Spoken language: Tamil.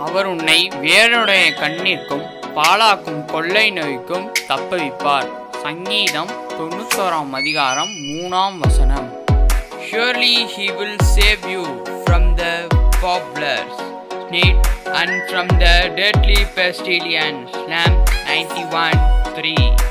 அவர் உன்னை வேருடைய கண்ணிற்கும் பாழாக்கும் கொள்ளை நோய்க்கும் தப்புவிப்பார். சங்கீதம் 91 அதிகாரம் 3 வசனம். Surely he will save you from the fowler's snare and from the deadly pestilence. Psalm 91:3.